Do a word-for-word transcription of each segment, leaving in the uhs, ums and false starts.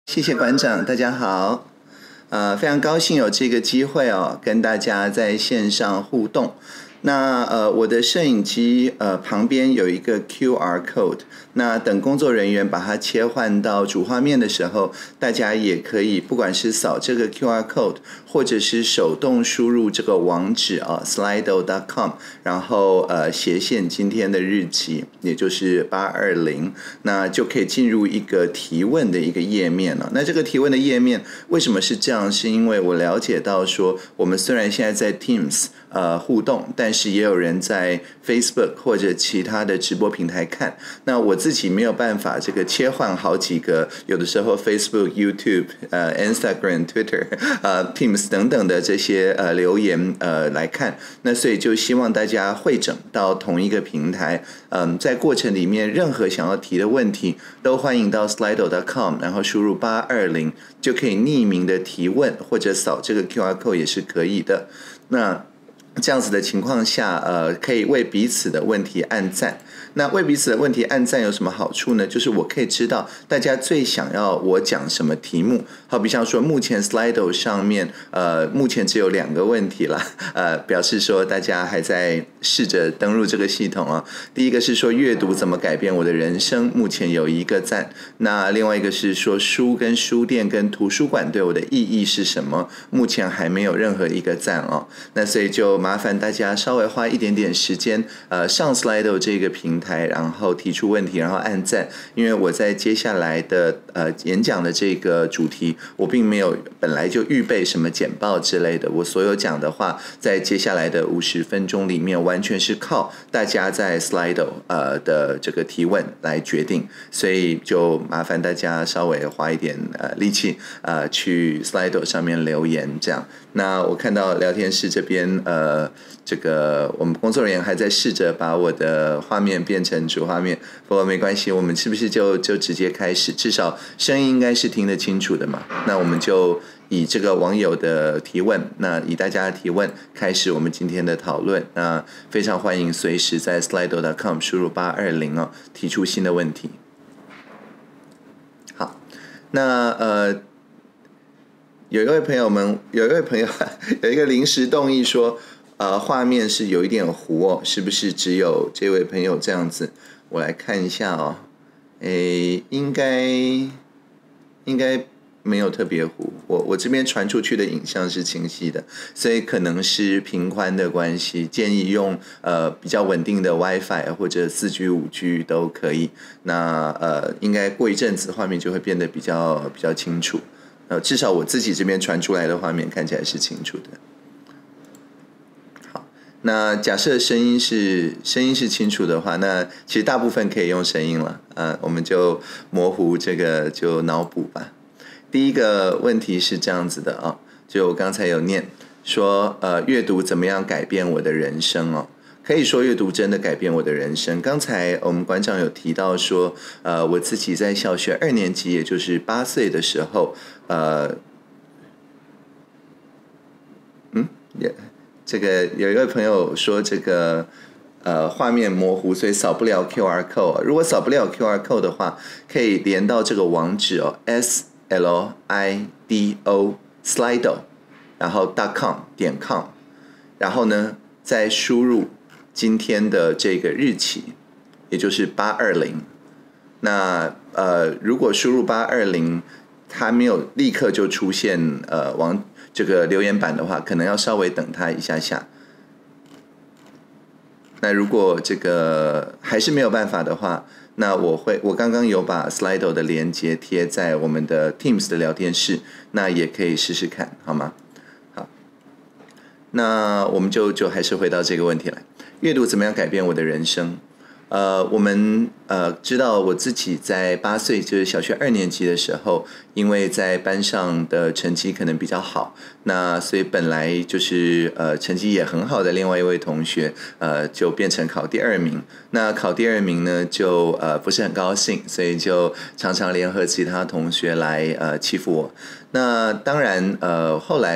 谢谢馆长，大家好，呃，非常高兴有这个机会哦，跟大家在线上互动。那呃，我的摄影机呃旁边有一个 Q R code， 那等工作人员把它切换到主画面的时候，大家也可以不管是扫这个 Q R code， 或者是手动输入这个网址啊 slido dot com， 然后呃斜线今天的日期，也就是八二零，那就可以进入一个提问的一个页面了。那这个提问的页面为什么是这样？是因为我了解到说，我们虽然现在在 Teams 呃互动，但是也有人在 Facebook 或者其他的直播平台看。那我自己没有办法这个切换好几个，有的时候 Facebook、YouTube、呃 Instagram、Twitter、呃 Teams 等等的这些呃留言呃来看。那所以就希望大家汇整到同一个平台。嗯，在过程里面任何想要提的问题，都欢迎到 slido dot com， 然后输入八二零就可以匿名的提问，或者扫这个 Q R code 也是可以的。那这样子的情况下，呃，可以为彼此的问题按赞。那为彼此的问题按赞有什么好处呢？就是我可以知道大家最想要我讲什么题目。好比像说，目前 Slido 上面，呃，目前只有两个问题啦，呃，表示说大家还在试着登入这个系统啊。第一个是说阅读怎么改变我的人生，目前有一个赞。那另外一个是说书跟书店跟图书馆对我的意义是什么，目前还没有任何一个赞哦。那所以就麻烦大家稍微花一点点时间，呃，上 Slido 这个平台，然后提出问题，然后按赞。因为我在接下来的呃演讲的这个主题，我并没有本来就预备什么简报之类的，我所有讲的话，在接下来的五十分钟里面，完全是靠大家在 Slido 呃的这个提问来决定。所以就麻烦大家稍微花一点呃力气，呃去 Slido 上面留言这样。那我看到聊天室这边，呃，这个我们工作人员还在试着把我的画面变成主画面，不过没关系，我们是不是就就直接开始？至少声音应该是听得清楚的嘛。那我们就以这个网友的提问，那以大家的提问开始我们今天的讨论。那非常欢迎随时在 slido dot com 输入八二零哦，提出新的问题。好，那呃。有一位朋友们，有一位朋友有一个临时动议说，呃，画面是有一点糊哦，是不是只有这位朋友这样子？我来看一下哦，诶，应该应该没有特别糊，我我这边传出去的影像是清晰的，所以可能是频宽的关系，建议用呃比较稳定的 WiFi 或者四 G 五 G 都可以。那呃，应该过一阵子画面就会变得比较比较清楚。呃，至少我自己这边传出来的画面看起来是清楚的。好，那假设声音是声音是清楚的话，那其实大部分可以用声音了。呃，我们就模糊这个就脑补吧。第一个问题是这样子的啊，就我刚才有念说，呃，阅读怎么样改变我的人生哦？可以说阅读真的改变我的人生。刚才我们馆长有提到说，呃，我自己在小学二年级，也就是八岁的时候，呃，嗯，也这个有一位朋友说这个呃画面模糊，所以扫不了 Q R code。如果扫不了 Q R code 的话，可以连到这个网址哦 ，S L I D O Slido， 然后 .com 点 com， 然后呢再输入今天的这个日期，也就是八二零。那呃，如果输入八二零，它没有立刻就出现呃网这个留言板的话，可能要稍微等它一下下。那如果这个还是没有办法的话，那我会我刚刚有把 Slido 的连接贴在我们的 Teams 的聊天室，那也可以试试看，好吗？好，那我们就就还是回到这个问题来。阅读怎么样改变我的人生？呃，我们呃知道我自己在八岁，就是小学二年级的时候，因为在班上的成绩可能比较好，那所以本来就是呃成绩也很好的另外一位同学，呃就变成考第二名。那考第二名呢，就呃不是很高兴，所以就常常联合其他同学来呃欺负我。那当然呃后来。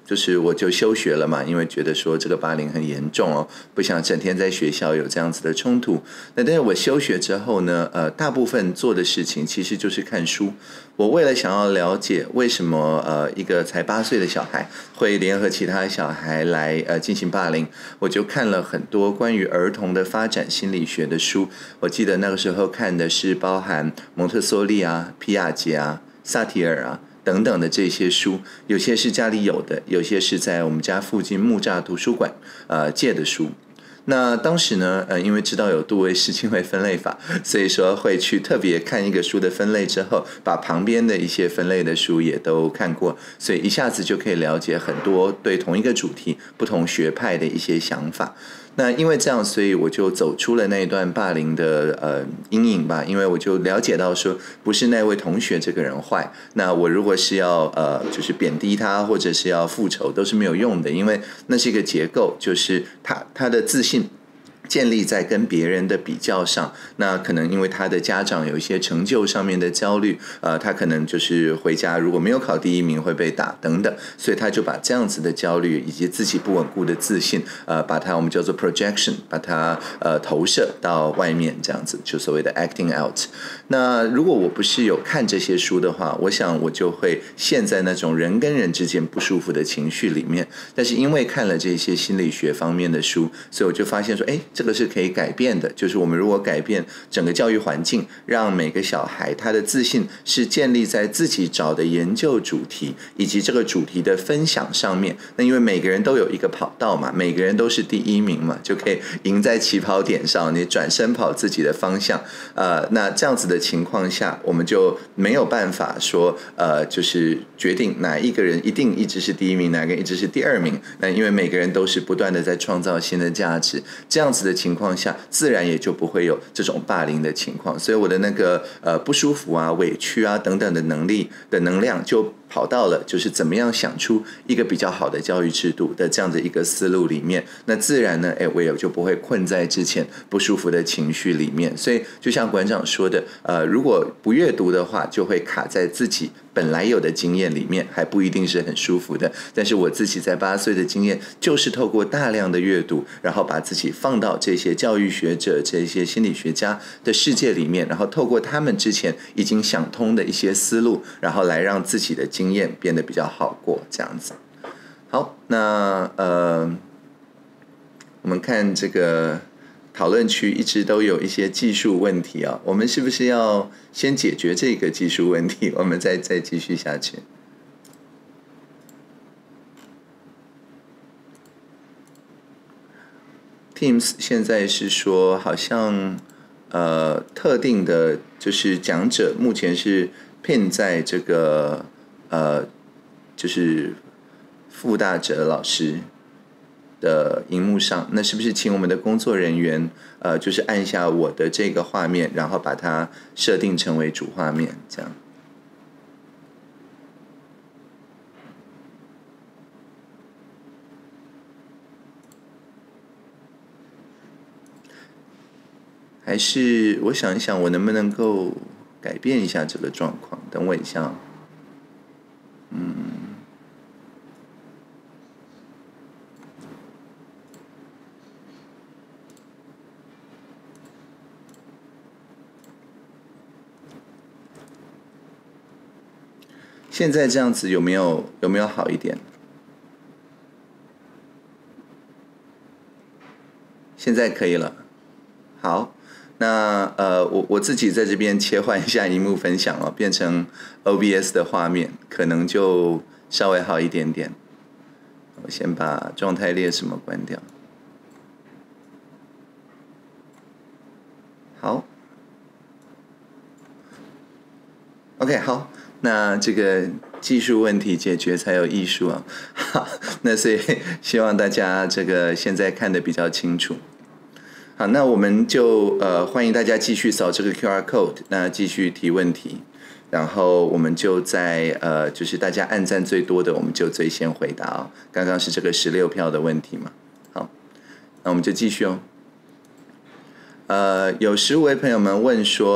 就是我就休学了嘛，因为觉得说这个霸凌很严重哦，不想整天在学校有这样子的冲突。那但是我休学之后呢，呃，大部分做的事情其实就是看书。我为了想要了解为什么呃一个才八岁的小孩会联合其他小孩来呃进行霸凌，我就看了很多关于儿童的发展心理学的书。我记得那个时候看的是包含蒙特梭利啊、皮亚杰啊、萨提尔啊等等的这些书，有些是家里有的，有些是在我们家附近木栅图书馆呃借的书。那当时呢，呃，因为知道有杜威氏亲微分类法，所以说会去特别看一个书的分类之后，把旁边的一些分类的书也都看过，所以一下子就可以了解很多对同一个主题不同学派的一些想法。那因为这样，所以我就走出了那一段霸凌的呃阴影吧，因为我就了解到说，不是那位同学这个人坏，那我如果是要呃就是贬低他，或者是要复仇，都是没有用的，因为那是一个结构，就是他他的自信建立在跟别人的比较上，那可能因为他的家长有一些成就上面的焦虑，呃，他可能就是回家如果没有考第一名会被打等等，所以他就把这样子的焦虑以及自己不稳固的自信，呃，把它我们叫做 projection， 把它呃投射到外面，这样子就所谓的 acting out。那如果我不是有看这些书的话，我想我就会陷在那种人跟人之间不舒服的情绪里面。但是因为看了这些心理学方面的书，所以我就发现说，哎，这个是可以改变的，就是我们如果改变整个教育环境，让每个小孩他的自信是建立在自己找的研究主题以及这个主题的分享上面。那因为每个人都有一个跑道嘛，每个人都是第一名嘛，就可以赢在起跑点上，你转身跑自己的方向。呃，那这样子的情况下，我们就没有办法说，呃，就是决定哪一个人一定一直是第一名，哪个人一直是第二名。那因为每个人都是不断的在创造新的价值，这样子的情况下，自然也就不会有这种霸凌的情况。所以我的那个呃不舒服啊、委屈啊等等的能力的能量就跑到了就是怎么样想出一个比较好的教育制度的这样的一个思路里面，那自然呢，哎，我也就不会困在之前不舒服的情绪里面。所以就像馆长说的，呃，如果不阅读的话，就会卡在自己本来有的经验里面，还不一定是很舒服的。但是我自己在八岁的经验，就是透过大量的阅读，然后把自己放到这些教育学者、这些心理学家的世界里面，然后透过他们之前已经想通的一些思路，然后来让自己的经验变得比较好过，这样子。好，那呃，我们看这个讨论区一直都有一些技术问题啊，我们是不是要先解决这个技术问题，我们再再继续下去？Teams 现在是说好像呃特定的，就是讲者目前是 pin 在这个呃就是傅大哲老师的荧幕上，那是不是请我们的工作人员呃就是按下我的这个画面，然后把它设定成为主画面，这样。还是我想一想，我能不能够改变一下这个状况？等我一下。嗯，现在这样子有没有有没有好一点？现在可以了。好。那呃，我我自己在这边切换一下荧幕分享哦，变成 O B S 的画面，可能就稍微好一点点。我先把状态列什么关掉。好 ，OK， 好，那这个技术问题解决才有艺术啊。好，那所以希望大家这个现在看得比较清楚。好，那我们就呃欢迎大家继续扫这个 Q R code， 那继续提问题，然后我们就在呃就是大家按赞最多的，我们就最先回答哦。刚刚是这个十六票的问题嘛，好，那我们就继续哦。呃，有十五位朋友们问说，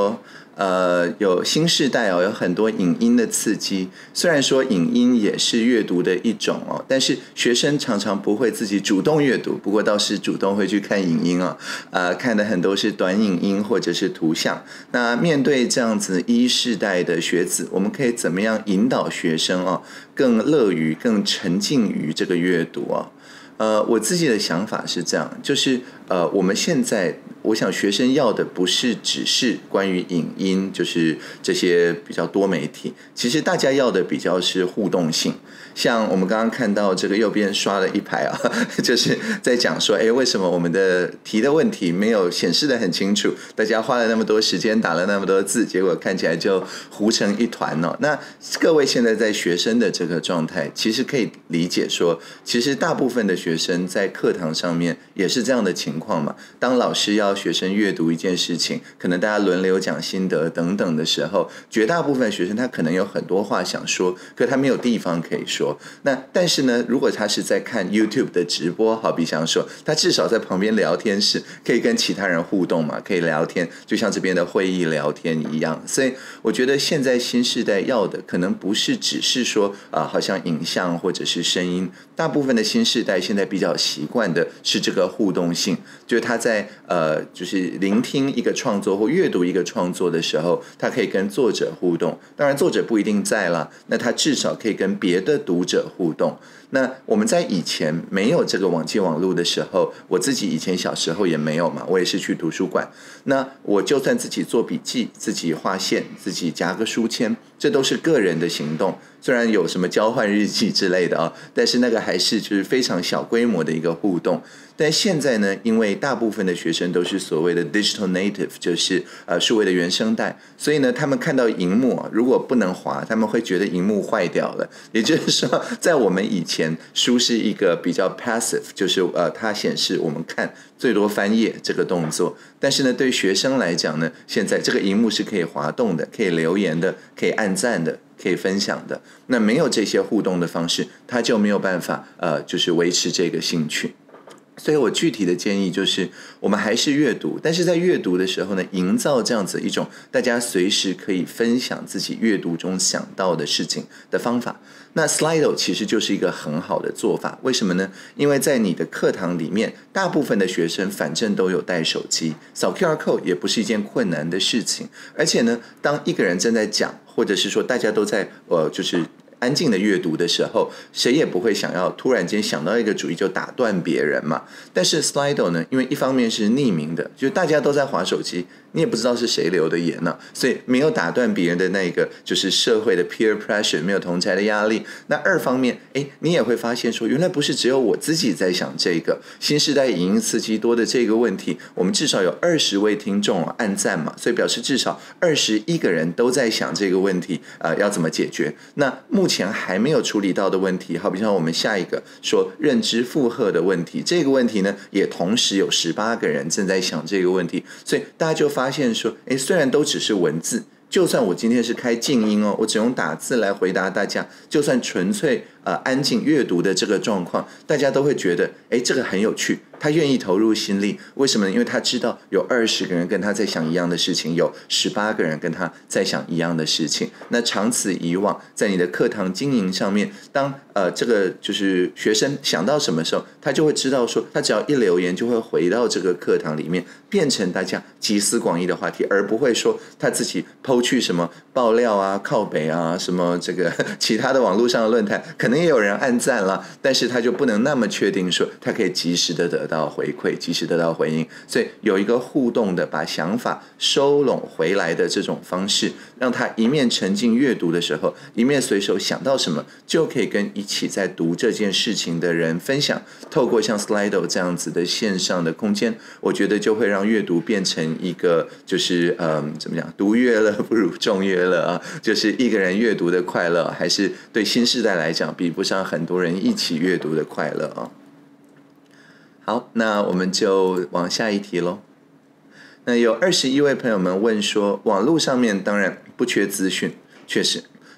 呃，有新世代哦，有很多影音的刺激。虽然说影音也是阅读的一种哦，但是学生常常不会自己主动阅读，不过倒是主动会去看影音哦。呃，看的很多是短影音或者是图像。那面对这样子一世代的学子，我们可以怎么样引导学生哦，更乐于、更沉浸于这个阅读哦？呃，我自己的想法是这样，就是呃，我们现在我想学生要的不是只是关于影音，就是这些比较多媒体，其实大家要的比较是互动性。像我们刚刚看到这个右边刷了一排啊，就是在讲说，哎，为什么我们的题的问题没有显示得很清楚？大家花了那么多时间打了那么多字，结果看起来就糊成一团哦。那各位现在在学生的这个状态，其实可以理解说，其实大部分的学生在课堂上面也是这样的情况嘛。当老师要学生阅读一件事情，可能大家轮流讲心得等等的时候，绝大部分学生他可能有很多话想说，可他没有地方可以说。那但是呢，如果他是在看 YouTube 的直播，好比像说，他至少在旁边聊天室可以跟其他人互动嘛，可以聊天，就像这边的会议聊天一样。所以我觉得现在新世代要的可能不是只是说啊、呃，好像影像或者是声音，大部分的新世代现在比较习惯的是这个互动性，就是他在呃，就是聆听一个创作或阅读一个创作的时候，他可以跟作者互动。当然，作者不一定在了，那他至少可以跟别的读者互动。那我们在以前没有这个网际网络的时候，我自己以前小时候也没有嘛，我也是去图书馆。那我就算自己做笔记、自己划线、自己夹个书签，这都是个人的行动。虽然有什么交换日记之类的啊，但是那个还是就是非常小规模的一个互动。但现在呢，因为大部分的学生都是所谓的 digital native， 就是呃数位的原生代，所以呢，他们看到荧幕啊，如果不能滑，他们会觉得荧幕坏掉了。也就是说，在我们以前，书是一个比较 passive， 就是呃它显示我们看最多翻页这个动作。但是呢，对学生来讲呢，现在这个荧幕是可以滑动的，可以留言的，可以按赞的，可以分享的。那没有这些互动的方式，他就没有办法呃，就是维持这个兴趣。所以我具体的建议就是，我们还是阅读，但是在阅读的时候呢，营造这样子一种大家随时可以分享自己阅读中想到的事情的方法。那 Slido 其实就是一个很好的做法，为什么呢？因为在你的课堂里面，大部分的学生反正都有带手机，扫 Q R code 也不是一件困难的事情。而且呢，当一个人正在讲，或者是说大家都在呃，就是安静的阅读的时候，谁也不会想要突然间想到一个主意就打断别人嘛。但是 Slido 呢，因为一方面是匿名的，就是大家都在滑手机，你也不知道是谁留的言呢、啊，所以没有打断别人的那个就是社会的 peer pressure， 没有同侪的压力。那二方面，哎，你也会发现说，原来不是只有我自己在想这个新时代影音刺激多的这个问题，我们至少有二十位听众按赞嘛，所以表示至少二十一个人都在想这个问题，呃，要怎么解决？那目前还没有处理到的问题，好比像我们下一个说认知负荷的问题，这个问题呢，也同时有十八个人正在想这个问题，所以大家就发现说，诶，虽然都只是文字，就算我今天是开静音哦，我只用打字来回答大家，就算纯粹呃安静阅读的这个状况，大家都会觉得，诶，这个很有趣。他愿意投入心力，为什么呢？因为他知道有二十个人跟他在想一样的事情，有十八个人跟他在想一样的事情。那长此以往，在你的课堂经营上面，当呃这个就是学生想到什么时候，他就会知道说，他只要一留言就会回到这个课堂里面，变成大家集思广益的话题，而不会说他自己抛去什么爆料啊、靠北啊、什么这个其他的网络上的论坛，可能也有人按赞了，但是他就不能那么确定说他可以及时的得到回馈，及时得到回应。所以有一个互动的把想法收拢回来的这种方式，让他一面沉浸阅读的时候，一面随手想到什么就可以跟一起在读这件事情的人分享。透过像 Slido 这样子的线上的空间，我觉得就会让阅读变成一个就是嗯怎么讲，读乐乐不如众乐乐啊，就是一个人阅读的快乐，还是对新世代来讲比不上很多人一起阅读的快乐啊。好，那我们就往下一题咯。那有二十一位朋友们问说，网络上面当然不缺资讯，确实，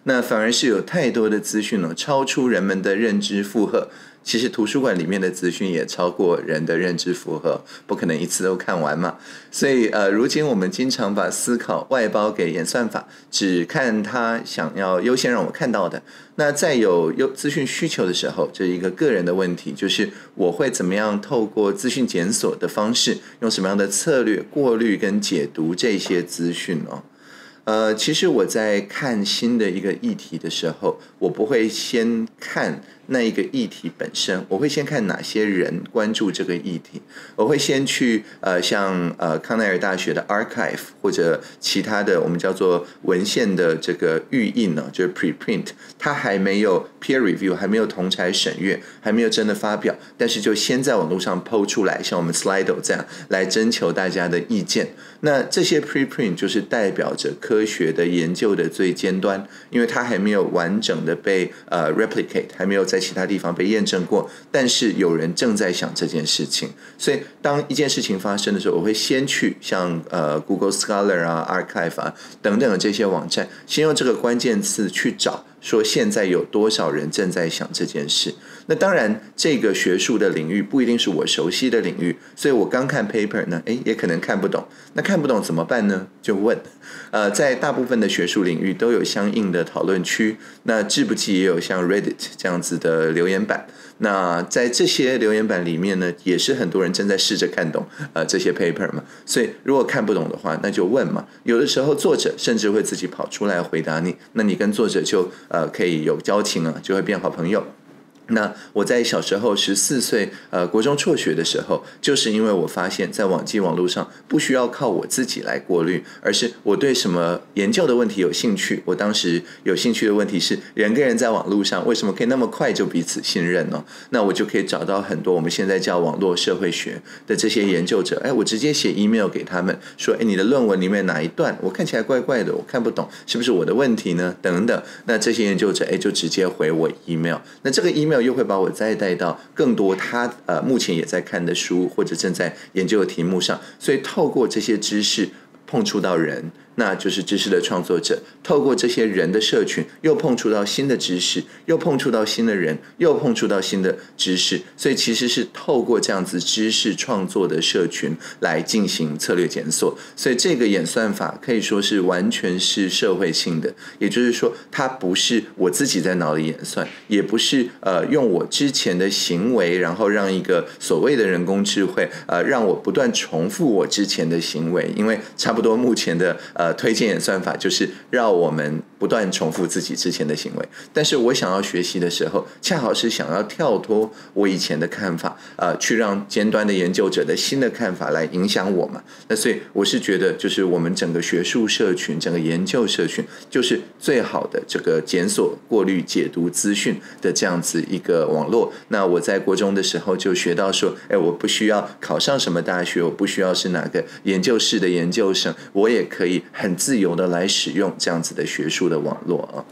那反而是有太多的资讯了，超出人们的认知负荷。其实图书馆里面的资讯也超过人的认知负荷，不可能一次都看完嘛。所以呃，如今我们经常把思考外包给演算法，只看他想要优先让我看到的。那在有优资讯需求的时候，这是一个个人的问题，就是我会怎么样透过资讯检索的方式，用什么样的策略过滤跟解读这些资讯哦。呃，其实我在看新的一个议题的时候，我不会先看那一个议题本身，我会先看哪些人关注这个议题，我会先去呃像呃康奈尔大学的 archive 或者其他的我们叫做文献的这个预印呢，就是 preprint， 它还没有 peer review， 还没有同侪审阅，还没有真的发表，但是就先在网络上 po 出来，像我们 Slido 这样来征求大家的意见。那这些 preprint 就是代表着科学的研究的最尖端，因为它还没有完整的被呃 replicate， 还没有在其他地方被验证过，但是有人正在想这件事情，所以当一件事情发生的时候，我会先去像呃 Google Scholar 啊、Archive 啊等等的这些网站，先用这个关键字去找，说现在有多少人正在想这件事。那当然这个学术的领域不一定是我熟悉的领域，所以我刚看 paper 呢，诶也可能看不懂。那看不懂怎么办呢？就问。呃，在大部分的学术领域都有相应的讨论区，那志不济也有像 Reddit 这样子的留言板。那在这些留言板里面呢，也是很多人正在试着看懂呃这些 paper 嘛。所以如果看不懂的话，那就问嘛。有的时候作者甚至会自己跑出来回答你，那你跟作者就呃可以有交情啊，就会变好朋友。那我在小时候十四岁呃国中辍学的时候，就是因为我发现在网际网络上不需要靠我自己来过滤，而是我对什么研究的问题有兴趣。我当时有兴趣的问题是人跟人在网络上为什么可以那么快就彼此信任呢？那我就可以找到很多我们现在叫网络社会学的这些研究者，哎，我直接写 email 给他们说，哎，你的论文里面哪一段我看起来怪怪的，我看不懂，是不是我的问题呢？等等。那这些研究者哎就直接回我 email， 那这个 email又会把我再带到更多他呃目前也在看的书或者正在研究的题目上，所以透过这些知识碰触到人，那就是知识的创作者，透过这些人的社群又碰触到新的知识，又碰触到新的人，又碰触到新的知识，所以其实是透过这样子知识创作的社群来进行策略检索。所以这个演算法可以说是完全是社会性的，也就是说它不是我自己在脑里演算，也不是呃用我之前的行为然后让一个所谓的人工智慧呃让我不断重复我之前的行为，因为差不多目前的呃推荐演算法就是让我们不断重复自己之前的行为，但是我想要学习的时候，恰好是想要跳脱我以前的看法，呃，去让尖端的研究者的新的看法来影响我嘛。那所以我是觉得，就是我们整个学术社群、整个研究社群，就是最好的这个检索、过滤、解读资讯的这样子一个网络。那我在国中的时候就学到说，哎，我不需要考上什么大学，我不需要是哪个研究室的研究生，我也可以很自由的来使用这样子的学术的网络啊。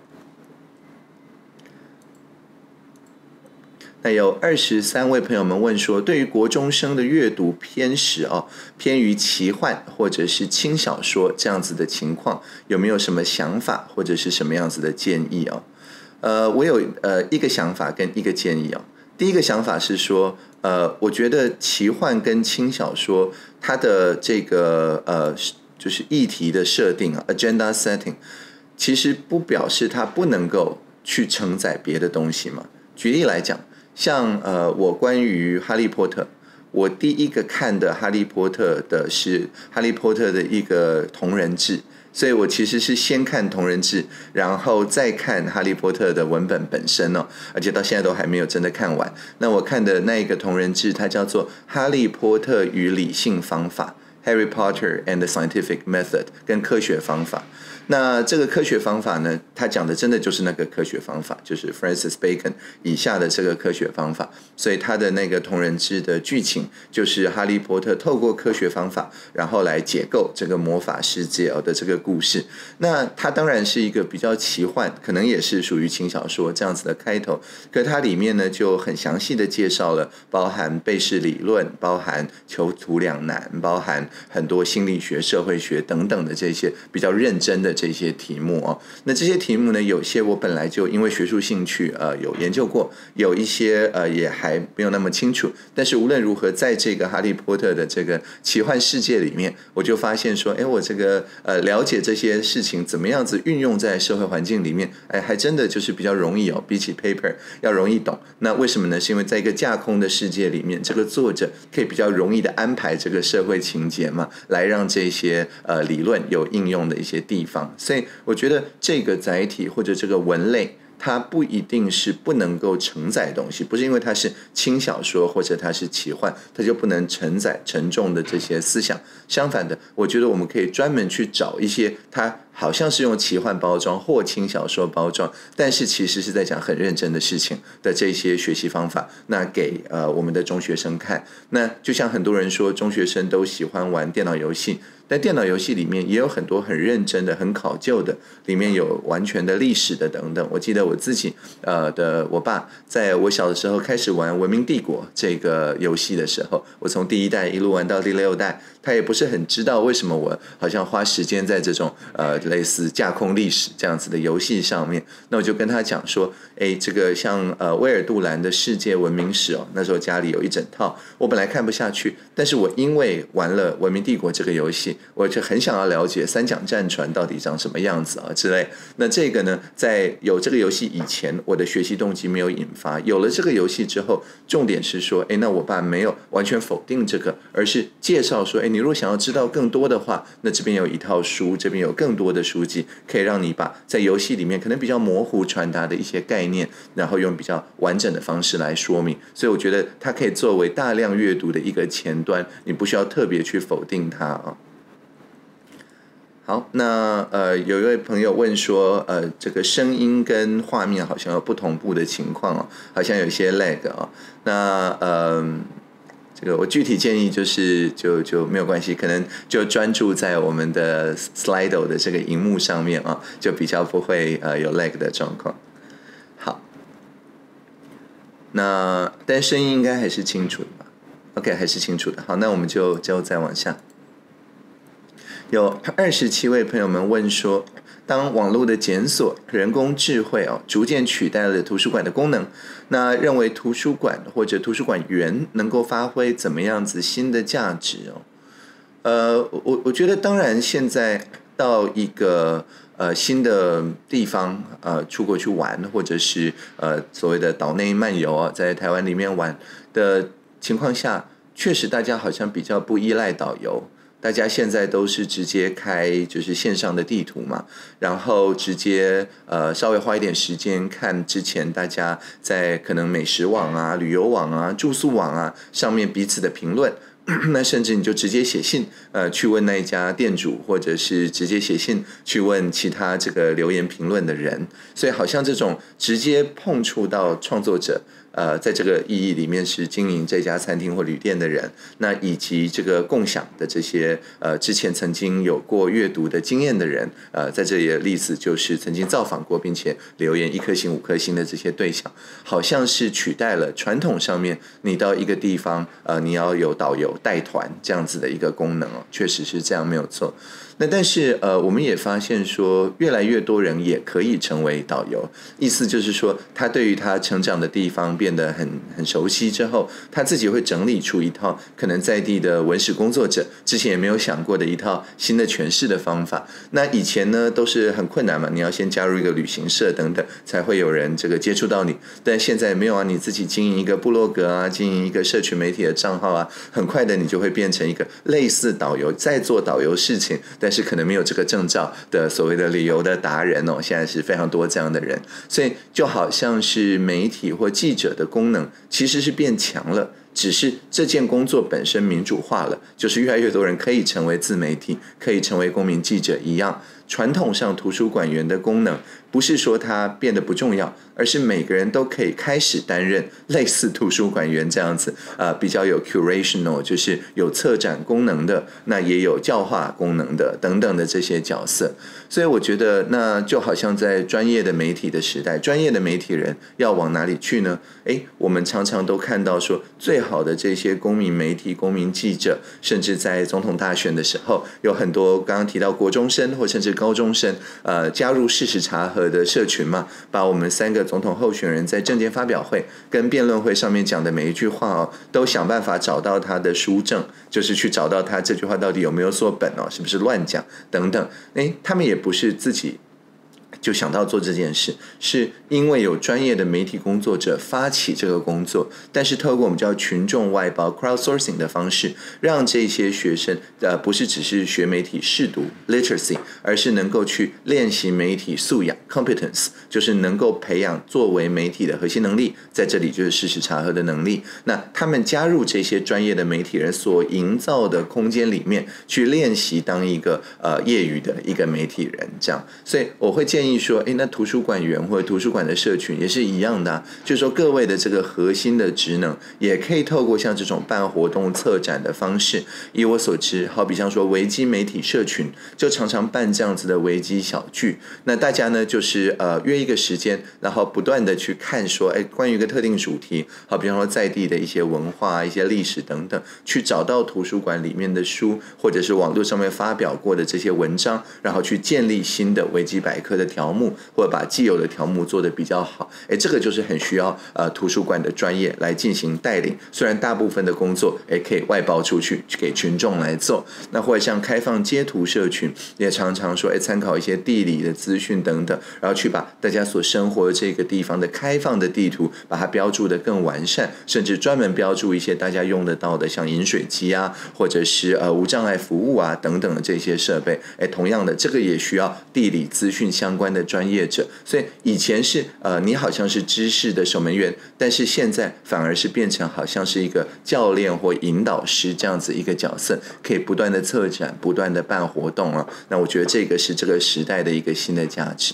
那有二十三位朋友们问说，对于国中生的阅读偏食哦，偏于奇幻或者是轻小说这样子的情况，有没有什么想法或者是什么样子的建议哦？呃，我有呃一个想法跟一个建议哦。第一个想法是说，呃，我觉得奇幻跟轻小说它的这个呃就是议题的设定啊 ，agenda setting， 其实不表示它不能够去承载别的东西嘛。举例来讲，像呃我关于哈利波特，我第一个看的哈利波特的是哈利波特的一个同人志。所以我其实是先看同人志，然后再看哈利波特的文本本身哦，而且到现在都还没有真的看完。那我看的那一个同人志，它叫做《哈利波特与理性方法》（Harry Potter and the Scientific Method） 跟科学方法。那这个科学方法呢，他讲的真的就是那个科学方法，就是 Francis Bacon 以下的这个科学方法。所以他的那个同人志的剧情就是哈利波特透过科学方法，然后来解构这个魔法世界的这个故事。那它当然是一个比较奇幻，可能也是属于轻小说这样子的开头，可它里面呢就很详细的介绍了包含贝氏理论，包含囚徒两难，包含很多心理学、社会学等等的这些比较认真的这些题目哦。那这些题目呢，有些我本来就因为学术兴趣呃有研究过，有一些呃也还没有那么清楚。但是无论如何，在这个哈利波特的这个奇幻世界里面，我就发现说，哎，我这个呃了解这些事情怎么样子运用在社会环境里面，哎，还真的就是比较容易哦，比起 paper 要容易懂。那为什么呢？是因为在一个架空的世界里面，这个作者可以比较容易的安排这个社会情节嘛，来让这些呃理论有应用的一些地方。所以我觉得这个载体或者这个文类，它不一定是不能够承载东西，不是因为它是轻小说或者它是奇幻，它就不能承载沉重的这些思想。相反的，我觉得我们可以专门去找一些它好像是用奇幻包装或轻小说包装，但是其实是在讲很认真的事情的这些学习方法，那给呃我们的中学生看。那就像很多人说，中学生都喜欢玩电脑游戏，但电脑游戏里面也有很多很认真的、很考究的，里面有完全的历史的等等。我记得我自己呃的我爸在我小的时候开始玩《文明帝国》这个游戏的时候，我从第一代一路玩到第六代，他也不是很知道为什么我好像花时间在这种呃类似架空历史这样子的游戏上面。那我就跟他讲说，哎，这个像呃威尔杜兰的世界文明史哦，那时候家里有一整套，我本来看不下去，但是我因为玩了《文明帝国》这个游戏，我就很想要了解三桨战船到底长什么样子啊之类。那这个呢，在有这个游戏以前，我的学习动机没有引发；有了这个游戏之后，重点是说，哎，那我爸没有完全否定这个，而是介绍说，哎，你如果想要知道更多的话，那这边有一套书，这边有更多的书籍，可以让你把在游戏里面可能比较模糊传达的一些概念，然后用比较完整的方式来说明。所以我觉得它可以作为大量阅读的一个前端，你不需要特别去否定它啊。好，那呃，有一位朋友问说，呃，这个声音跟画面好像有不同步的情况哦，好像有一些 lag 哦。那呃，这个我具体建议就是就就没有关系，可能就专注在我们的 Slido 的这个荧幕上面啊，就比较不会呃有 lag 的状况。好，那但声音应该还是清楚的吧 ？OK， 还是清楚的。好，那我们就就再往下。有二十七位朋友们问说，当网络的检索、人工智慧哦，逐渐取代了图书馆的功能，那认为图书馆或者图书馆员能够发挥怎么样子新的价值哦？呃，我我觉得当然现在到一个呃新的地方呃出国去玩，或者是呃所谓的岛内漫游啊，在台湾里面玩的情况下，确实大家好像比较不依赖导游。大家现在都是直接开就是线上的地图嘛，然后直接呃稍微花一点时间看之前大家在可能美食网啊、旅游网啊、住宿网啊上面彼此的评论。那甚至你就直接写信，呃，去问那一家店主，或者是直接写信去问其他这个留言评论的人，所以好像这种直接碰触到创作者，呃，在这个意义里面是经营这家餐厅或旅店的人，那以及这个共享的这些呃之前曾经有过阅读的经验的人，呃，在这里的例子就是曾经造访过并且留言一颗星、五颗星的这些对象，好像是取代了传统上面你到一个地方，呃，你要有导游带团这样子的一个功能哦，确实是这样没有错。那但是呃，我们也发现说，越来越多人也可以成为导游，意思就是说，他对于他成长的地方变得很很熟悉之后，他自己会整理出一套可能在地的文史工作者之前也没有想过的一套新的诠释的方法。那以前呢都是很困难嘛，你要先加入一个旅行社等等，才会有人这个接触到你。但现在没有啊，你自己经营一个部落格啊，经营一个社群媒体的账号啊，很快的你就会变成一个类似导游在做导游事情，但是可能没有这个证照的所谓的旅游的达人哦，现在是非常多这样的人，所以就好像是媒体或记者的功能其实是变强了，只是这件工作本身民主化了，就是越来越多人可以成为自媒体，可以成为公民记者一样。传统上图书馆员的功能不是说它变得不重要，而是每个人都可以开始担任类似图书馆员这样子，呃，比较有 curational， 就是有策展功能的，那也有教化功能的等等的这些角色。所以我觉得，那就好像在专业的媒体的时代，专业的媒体人要往哪里去呢？诶，我们常常都看到说，最好的这些公民媒体、公民记者，甚至在总统大选的时候，有很多刚刚提到国中生或甚至高中生，呃，加入事实查核的社群嘛，把我们三个总统候选人在政见发表会跟辩论会上面讲的每一句话哦，都想办法找到他的书证，就是去找到他这句话到底有没有所本哦，是不是乱讲等等。诶，他们也不是自己就想到做这件事，是因为有专业的媒体工作者发起这个工作，但是透过我们叫群众外包 crowdsourcing 的方式，让这些学生呃不是只是学媒体识读 literacy， 而是能够去练习媒体素养 competence， 就是能够培养作为媒体的核心能力，在这里就是事实查核的能力。那他们加入这些专业的媒体人所营造的空间里面，去练习当一个呃业余的一个媒体人，这样。所以我会建议说，诶，那图书馆员或者图书馆的社群也是一样的啊，就是说各位的这个核心的职能，也可以透过像这种办活动、策展的方式。以我所知，好比像说维基媒体社群，就常常办这样子的维基小聚。那大家呢，就是呃约一个时间，然后不断的去看说，诶，关于一个特定主题，好比方说在地的一些文化、一些历史等等，去找到图书馆里面的书，或者是网络上面发表过的这些文章，然后去建立新的维基百科的条目，或者把既有的条目做得比较好。诶，这个就是很需要呃图书馆的专业来进行带领。虽然大部分的工作诶可以外包出去给群众来做，那或者像开放街图社群，也常常说诶参考一些地理的资讯等等，然后去把大家所生活的这个地方的开放的地图把它标注得更完善，甚至专门标注一些大家用得到的像饮水机啊，或者是呃无障碍服务啊等等的这些设备。诶，同样的这个也需要地理资讯相关的专业者。所以以前是呃你好像是知识的守门员，但是现在反而是变成好像是一个教练或引导师这样子一个角色，可以不断的策展，不断的办活动啊。那我觉得这个是这个时代的一个新的价值。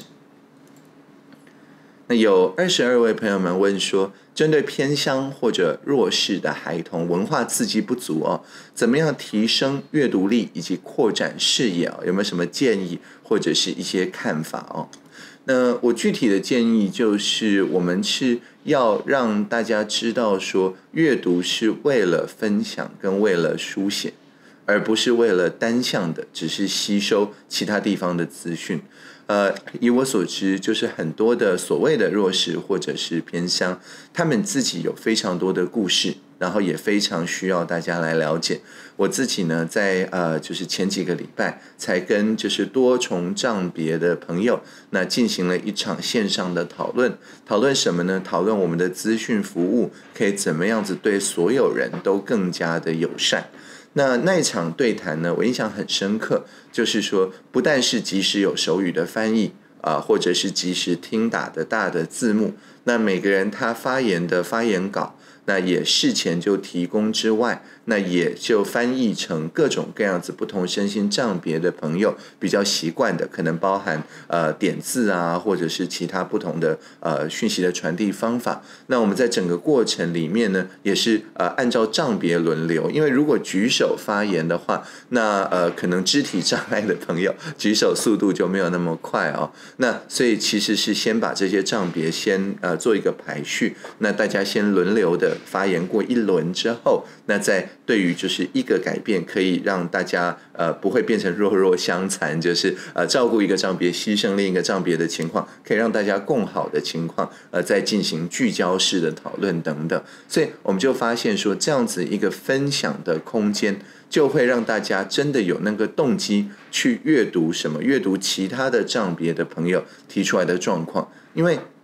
那有二十二位朋友们问说，针对偏乡或者弱势的孩童，文化刺激不足哦，怎么样提升阅读力以及扩展视野哦？有没有什么建议或者是一些看法哦？那我具体的建议就是，我们是要让大家知道说，阅读是为了分享跟为了书写，而不是为了单向的只是吸收其他地方的资讯。呃，以我所知，就是很多的所谓的弱势或者是偏乡，他们自己有非常多的故事，然后也非常需要大家来了解。我自己呢，在呃，就是前几个礼拜才跟就是多重障别的朋友，那进行了一场线上的讨论。讨论什么呢？讨论我们的资讯服务可以怎么样子对所有人都更加的友善。那那一场对谈呢，我印象很深刻，就是说不但是即时有手语的翻译啊、呃，或者是即时听打的大的字幕，那每个人他发言的发言稿，那也事前就提供之外，那也就翻译成各种各样子不同身心障别的朋友比较习惯的，可能包含呃点字啊，或者是其他不同的呃讯息的传递方法。那我们在整个过程里面呢，也是呃按照障别轮流，因为如果举手发言的话，那呃可能肢体障碍的朋友举手速度就没有那么快哦。那所以其实是先把这些障别先呃做一个排序，那大家先轮流的发言过一轮之后，那再对于就是一个改变，可以让大家呃不会变成弱弱相残，就是呃照顾一个障别牺牲另一个障别的情况，可以让大家共好的情况，呃再进行聚焦式的讨论等等。所以我们就发现说，这样子一个分享的空间，就会让大家真的有那个动机去阅读什么，阅读其他的障别的朋友提出来的状况，因为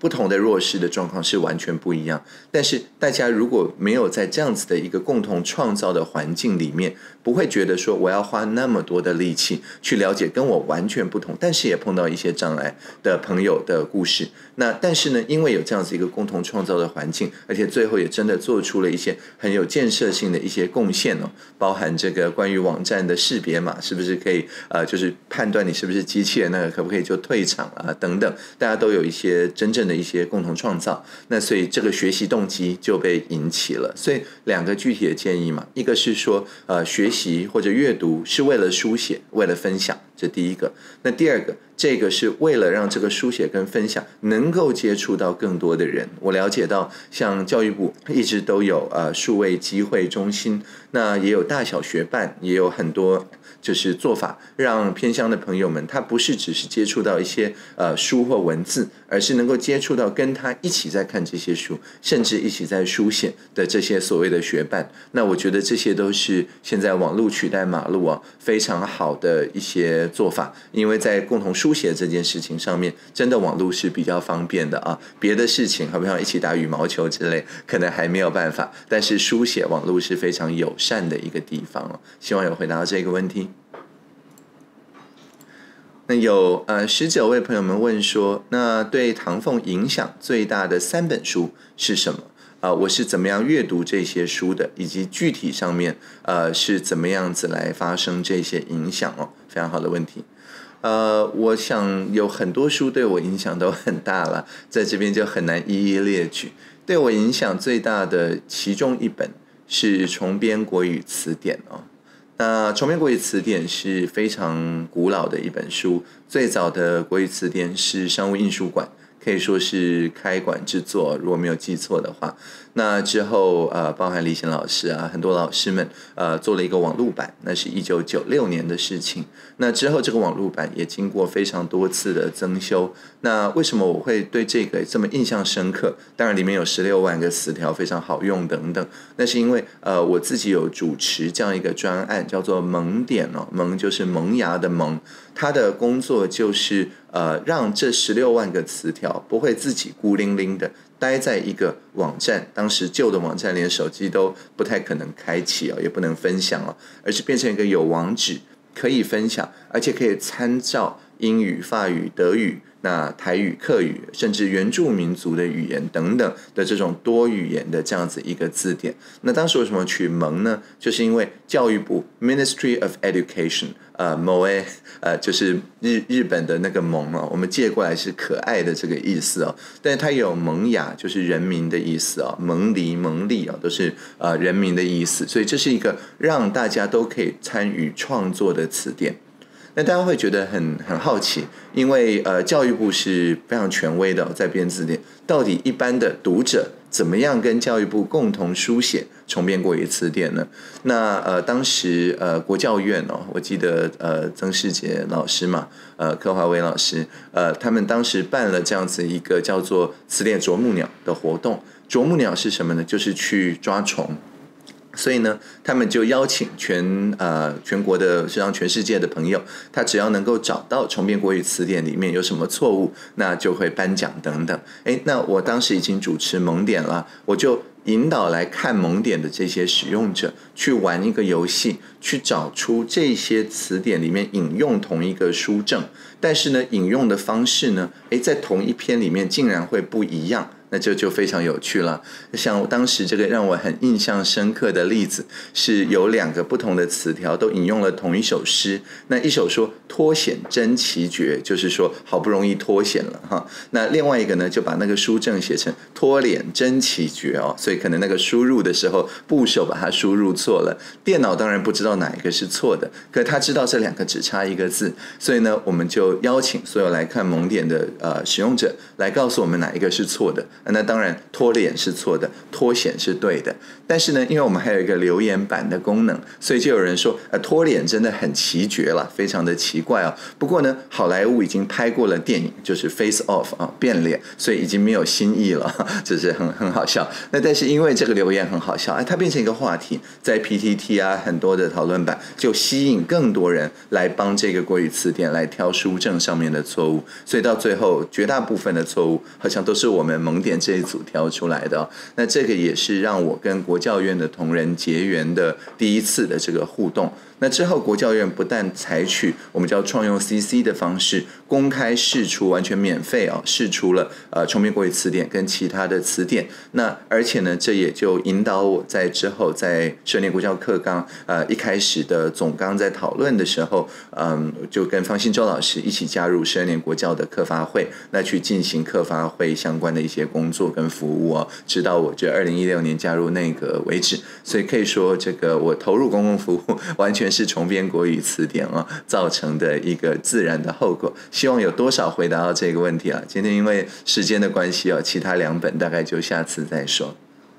不同的弱势的状况是完全不一样。但是大家如果没有在这样子的一个共同创造的环境里面，不会觉得说我要花那么多的力气去了解跟我完全不同，但是也碰到一些障碍的朋友的故事。那但是呢，因为有这样子一个共同创造的环境，而且最后也真的做出了一些很有建设性的一些贡献哦，包含这个关于网站的识别码是不是可以呃，就是判断你是不是机器人，那个可不可以就退场啊等等，大家都有一些真正的一些共同创造。那所以这个学习动机就被引起了。所以两个具体的建议嘛，一个是说呃，学习或者阅读是为了书写，为了分享，这第一个。那第二个，这个是为了让这个书写跟分享能够接触到更多的人。我了解到像教育部一直都有呃数位机会中心，那也有大小学办，也有很多就是做法，让偏乡的朋友们他不是只是接触到一些呃书或文字，而是能够接触到跟他一起在看这些书，甚至一起在书写的这些所谓的学伴。那我觉得这些都是现在网络取代马路啊非常好的一些做法，因为在共同书写这件事情上面，真的网络是比较方便的啊。别的事情好比像一起打羽毛球之类，可能还没有办法，但是书写网络是非常友善的一个地方哦。希望有回答到这个问题。那有呃十九位朋友们问说，那对唐凤影响最大的三本书是什么？啊、呃，我是怎么样阅读这些书的，以及具体上面呃是怎么样子来发生这些影响哦？非常好的问题。呃，我想有很多书对我影响都很大了，在这边就很难一一列举。对我影响最大的其中一本是重编国语词典哦。那重编国语词典是非常古老的一本书，最早的国语词典是商务印书馆，可以说是开馆之作，如果没有记错的话。那之后呃，包含李贤老师啊，很多老师们呃做了一个网络版，那是一九九六年的事情。那之后这个网络版也经过非常多次的增修。那为什么我会对这个这么印象深刻？当然里面有十六万个词条，非常好用等等。那是因为呃我自己有主持这样一个专案，叫做萌点哦，萌就是萌芽的萌，它的工作就是呃让这十六万个词条不会自己孤零零的待在一个网站，当时旧的网站连手机都不太可能开启哦，也不能分享哦，而是变成一个有网址可以分享，而且可以参照英语、法语、德语、那台语、客语，甚至原住民族的语言等等的这种多语言的这样子一个字典。那当时为什么取萌呢？就是因为教育部 Ministry of Education， 呃，某诶，呃，就是日日本的那个萌哦，我们借过来是可爱的这个意思哦，但是它也有萌芽，就是人民的意思哦，萌离、萌力哦，都是呃人民的意思，所以这是一个让大家都可以参与创作的词典。那大家会觉得很很好奇，因为呃教育部是非常权威的、哦、在编字典，到底一般的读者怎么样跟教育部共同书写重编国语词典呢？那呃当时呃国教院哦，我记得呃曾世杰老师嘛，呃柯华威老师，呃他们当时办了这样子一个叫做词典啄木鸟的活动。啄木鸟是什么呢？就是去抓虫。所以呢，他们就邀请全呃全国的，实际上全世界的朋友，他只要能够找到重编国语词典里面有什么错误，那就会颁奖等等。哎，那我当时已经主持萌点了，我就引导来看萌点的这些使用者去玩一个游戏，去找出这些词典里面引用同一个书证，但是呢，引用的方式呢，哎，在同一篇里面竟然会不一样。那就就非常有趣了。像当时这个让我很印象深刻的例子，是有两个不同的词条都引用了同一首诗。那一首说脱险真奇绝，就是说好不容易脱险了哈。那另外一个呢，就把那个书证写成脱脸真奇绝哦，所以可能那个输入的时候部首把它输入错了，电脑当然不知道哪一个是错的，可他知道这两个只差一个字，所以呢，我们就邀请所有来看萌点的呃使用者来告诉我们哪一个是错的。 那当然拖脸是错的，脱险是对的。但是呢，因为我们还有一个留言板的功能，所以就有人说，呃，脱脸真的很奇绝了，非常的奇怪啊。不过呢，好莱坞已经拍过了电影，就是 Face Off 啊，变脸，所以已经没有新意了，这是很很好笑。那但是因为这个留言很好笑，哎，它变成一个话题，在 P T T 啊很多的讨论版，就吸引更多人来帮这个国语词典来挑书证上面的错误，所以到最后绝大部分的错误好像都是我们蒙点这一组挑出来的、哦。那这个也是让我跟国教院的同仁结缘的第一次的这个互动。那之后国教院不但采取我们叫创用 C C 的方式公开释出，完全免费啊、哦，释出了呃重编国语词典跟其他的词典。那而且呢，这也就引导我在之后在十二年国教课纲呃一开始的总纲在讨论的时候，嗯，就跟方信舟老师一起加入十二年国教的课发会，那去进行课发会相关的一些工作跟服务哦，直到我这二零一六年加入内阁为止。所以可以说，这个我投入公共服务完全是重编国语词典啊、哦、造成的一个自然的后果。希望有多少回答到这个问题啊？今天因为时间的关系啊、哦，其他两本大概就下次再说。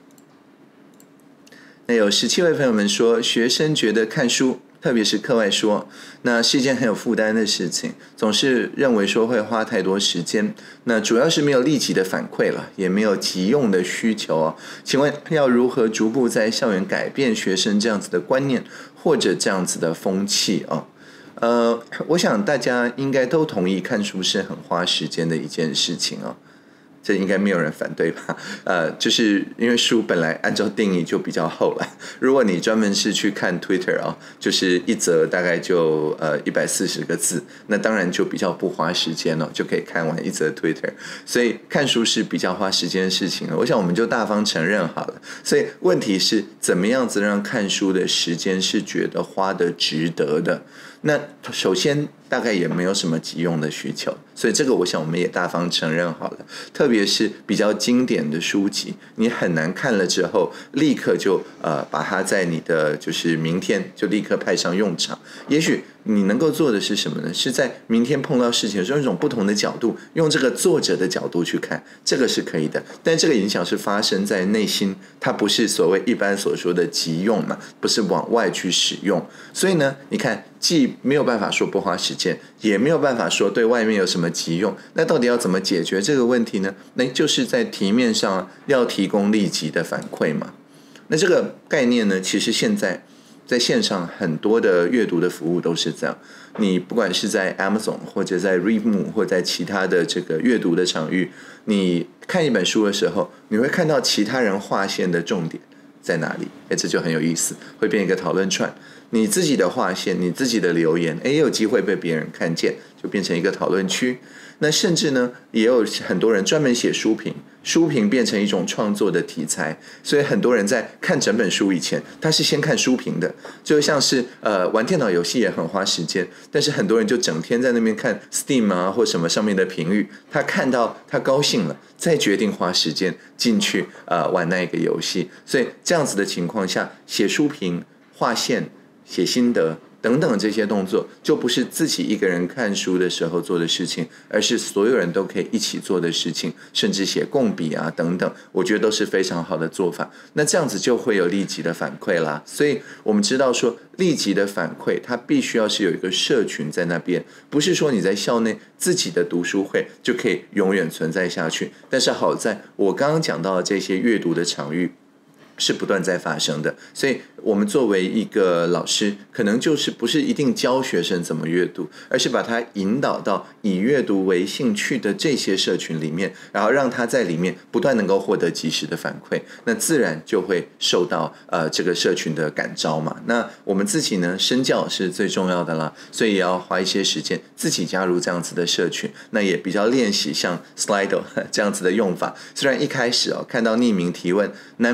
那有十七位朋友们说，学生觉得看书，特别是课外书，那是一件很有负担的事情，总是认为说会花太多时间，那主要是没有立即的反馈了，也没有急用的需求哦。请问要如何逐步在校园改变学生这样子的观念，或者这样子的风气哦？呃，我想大家应该都同意，看书是很花时间的一件事情哦。这应该没有人反对吧？呃，就是因为书本来按照定义就比较厚了。如果你专门是去看 Twitter 啊、哦，就是一则大概就呃一百四十个字，那当然就比较不花时间了、哦，就可以看完一则 Twitter。所以看书是比较花时间的事情，我想我们就大方承认好了。所以问题是怎么样子让看书的时间是觉得花的值得的？那首先大概也没有什么急用的需求，所以这个我想我们也大方承认好了。特别是比较经典的书籍，你很难看了之后立刻就呃把它在你的就是明天就立刻派上用场。也许你能够做的是什么呢？是在明天碰到事情的时候，用一种不同的角度，用这个作者的角度去看，这个是可以的。但这个影响是发生在内心，它不是所谓一般所说的急用嘛，不是往外去使用。所以呢，你看，既没有办法说不花时间，也没有办法说对外面有什么急用，那到底要怎么解决这个问题呢？那就是在题面上要提供立即的反馈嘛。那这个概念呢，其实现在在线上很多的阅读的服务都是这样，你不管是在 Amazon 或者在 Readmoo 或者在其他的这个阅读的场域，你看一本书的时候，你会看到其他人划线的重点在哪里？哎，这就很有意思，会变一个讨论串。你自己的划线，你自己的留言，哎，也有机会被别人看见，就变成一个讨论区。那甚至呢，也有很多人专门写书评，书评变成一种创作的题材，所以很多人在看整本书以前，他是先看书评的，就像是呃玩电脑游戏也很花时间，但是很多人就整天在那边看 Steam 啊或什么上面的评语，他看到他高兴了，再决定花时间进去呃玩那个游戏，所以这样子的情况下，写书评、划线、写心得等等这些动作，就不是自己一个人看书的时候做的事情，而是所有人都可以一起做的事情，甚至写共笔啊等等，我觉得都是非常好的做法。那这样子就会有立即的反馈啦。所以我们知道说，立即的反馈它必须要是有一个社群在那边，不是说你在校内自己的读书会就可以永远存在下去。但是好在我刚刚讲到的这些阅读的场域是不断在发生的，所以我们作为一个老师，可能就是不是一定教学生怎么阅读，而是把他引导到以阅读为兴趣的这些社群里面，然后让他在里面不断能够获得及时的反馈，那自然就会受到呃这个社群的感召嘛。那我们自己呢，身教是最重要的啦，所以也要花一些时间自己加入这样子的社群，那也比较练习像 Slido 这样子的用法。虽然一开始哦看到匿名提问，难免会有一些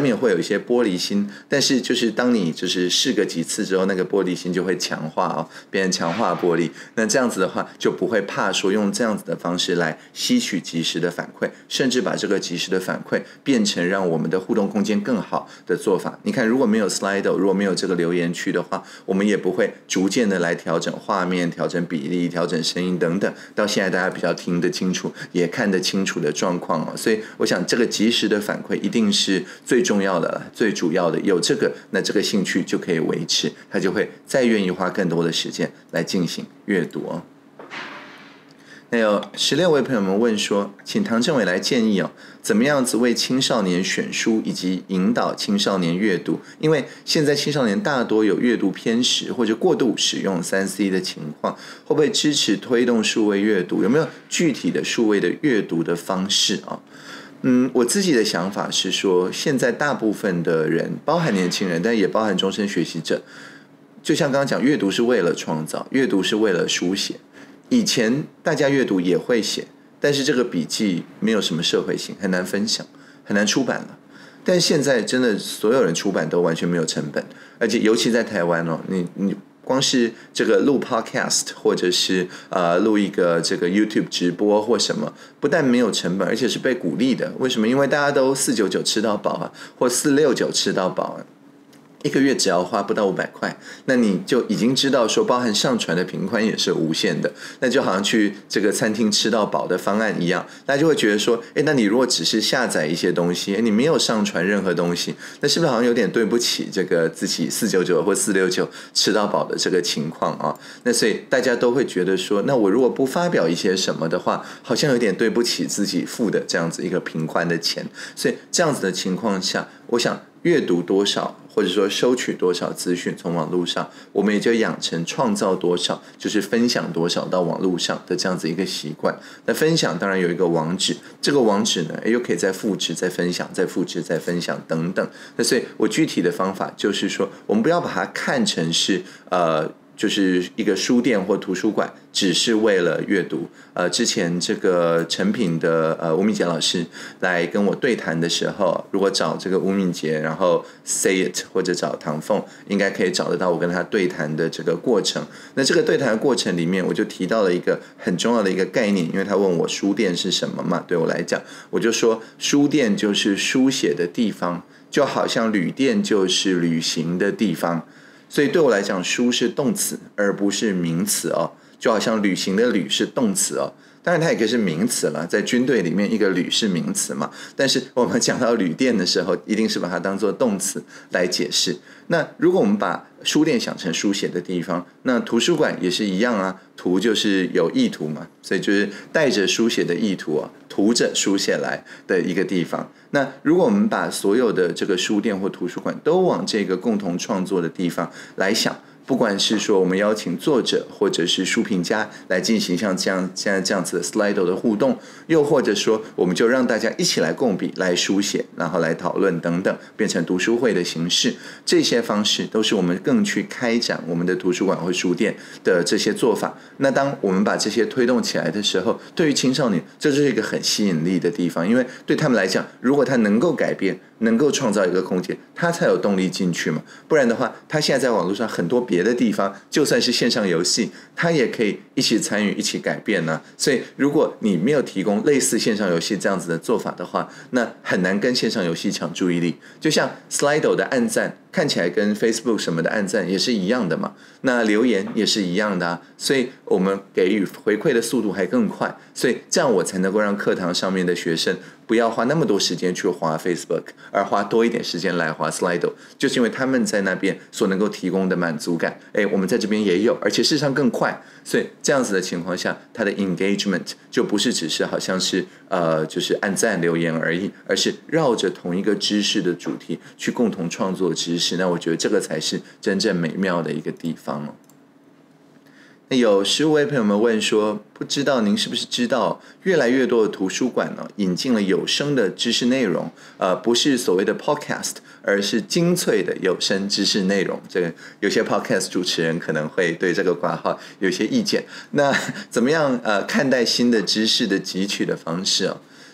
些玻璃心，但是就是当你就是试个几次之后，那个玻璃心就会强化哦，变成强化玻璃。那这样子的话，就不会怕说用这样子的方式来吸取及时的反馈，甚至把这个及时的反馈变成让我们的互动空间更好的做法。你看，如果没有 Slido， 如果没有这个留言区的话，我们也不会逐渐的来调整画面、调整比例、调整声音等等，到现在大家比较听得清楚，也看得清楚的状况哦。所以我想，这个及时的反馈一定是最重要的了，最主要的。有这个，那这个兴趣就可以维持，他就会再愿意花更多的时间来进行阅读哦。那有十六位朋友们问说，请唐政委来建议哦，怎么样子为青少年选书以及引导青少年阅读？因为现在青少年大多有阅读偏食或者过度使用 三 C 的情况，会不会支持推动数位阅读？有没有具体的数位的阅读的方式啊？嗯，我自己的想法是说，现在大部分的人，包含年轻人，但也包含终身学习者，就像刚刚讲，阅读是为了创造，阅读是为了书写。以前大家阅读也会写，但是这个笔记没有什么社会性，很难分享，很难出版了。但现在真的所有人出版都完全没有成本，而且尤其在台湾哦，你你光是这个录 podcast 或者是呃录一个这个 YouTube 直播或什么，不但没有成本，而且是被鼓励的。为什么？因为大家都四九九吃到饱啊，或四六九吃到饱啊。一个月只要花不到五百块，那你就已经知道说，包含上传的频宽也是无限的。那就好像去这个餐厅吃到饱的方案一样，大家就会觉得说，哎，那你如果只是下载一些东西，你没有上传任何东西，那是不是好像有点对不起这个自己四九九或四六九吃到饱的这个情况啊？那所以大家都会觉得说，那我如果不发表一些什么的话，好像有点对不起自己付的这样子一个频宽的钱。所以这样子的情况下，我想阅读多少，或者说收取多少资讯从网络上，我们也就养成创造多少，就是分享多少到网络上的这样子一个习惯。那分享当然有一个网址，这个网址呢，又可以再复制、再分享、再复制、再分享等等。那所以我具体的方法就是说，我们不要把它看成是呃。就是一个书店或图书馆，只是为了阅读。呃，之前这个成品的呃吴敏杰老师来跟我对谈的时候，如果找这个吴敏杰，然后 say it 或者找唐凤，应该可以找得到我跟他对谈的这个过程。那这个对谈的过程里面，我就提到了一个很重要的一个概念，因为他问我书店是什么嘛，对我来讲，我就说书店就是书写的地方，就好像旅店就是旅行的地方。所以对我来讲，书是动词而不是名词哦，就好像旅行的旅是动词哦，当然它也可以是名词了，在军队里面一个旅是名词嘛，但是我们讲到旅店的时候，一定是把它当作动词来解释。那如果我们把书店想成书写的地方，那图书馆也是一样啊，图就是有意图嘛，所以就是带着书写的意图啊，涂着书写来的一个地方。那如果我们把所有的这个书店或图书馆都往这个共同创作的地方来想，不管是说我们邀请作者或者是书评家来进行像这样现在这样子的 Slido 的互动，又或者说我们就让大家一起来共笔来书写，然后来讨论等等，变成读书会的形式，这些方式都是我们更去开展我们的图书馆或书店的这些做法。那当我们把这些推动起来的时候，对于青少年这就是一个很吸引力的地方，因为对他们来讲，如果他能够改变，能够创造一个空间，他才有动力进去嘛。不然的话，他现在在网络上很多别的地方，就算是线上游戏，他也可以一起参与、一起改变呢、啊。所以，如果你没有提供类似线上游戏这样子的做法的话，那很难跟线上游戏抢注意力。就像 Slido 的按赞，看起来跟 Facebook 什么的按赞也是一样的嘛，那留言也是一样的啊。所以我们给予回馈的速度还更快，所以这样我才能够让课堂上面的学生不要花那么多时间去滑 Facebook， 而花多一点时间来滑 Slido， 就是因为他们在那边所能够提供的满足感，哎，我们在这边也有，而且事实上更快。所以这样子的情况下，它的 engagement 就不是只是好像是呃就是按赞留言而已，而是绕着同一个知识的主题去共同创作知识。那我觉得这个才是真正美妙的一个地方哦。那有十五位朋友们问说，不知道您是不是知道，越来越多的图书馆呢引进了有声的知识内容，呃，不是所谓的 podcast， 而是精粹的有声知识内容。这个有些 podcast 主持人可能会对这个括号有些意见。那怎么样呃看待新的知识的汲取的方式哦？